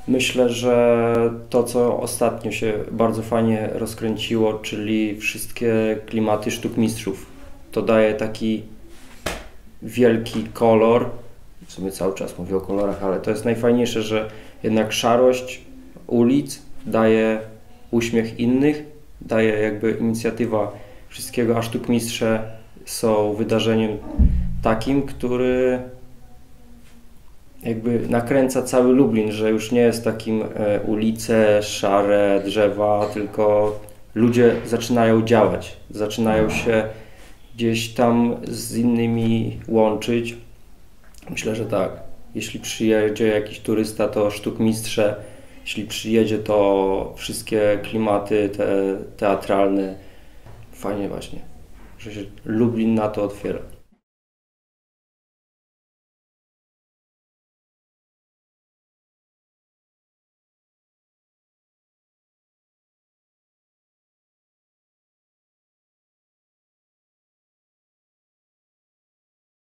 Myślę, że to, co ostatnio się bardzo fajnie rozkręciło, czyli wszystkie klimaty sztuk mistrzów, to daje taki wielki kolor. W sumie cały czas mówię o kolorach, ale to jest najfajniejsze, że jednak szarość ulic daje uśmiech innych, daje jakby inicjatywa wszystkiego, a sztukmistrze są wydarzeniem takim, który jakby nakręca cały Lublin, że już nie jest takim ulice, szare drzewa, tylko ludzie zaczynają działać, zaczynają się gdzieś tam z innymi łączyć. Myślę, że tak. Jeśli przyjedzie jakiś turysta, to sztukmistrze. Jeśli przyjedzie, to wszystkie klimaty te teatralne. Fajnie właśnie, że się Lublin na to otwiera.